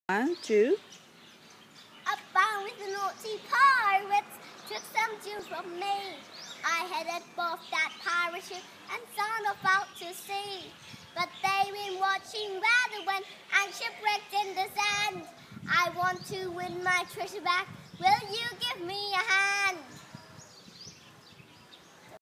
1, 2. Up bound with the naughty pirates, took some jewels from me. I headed both that pirate ship and sailed off out to sea. But they've been watching rather when I'm shipwrecked in the sand. I want to win my treasure back. Will you give me a hand?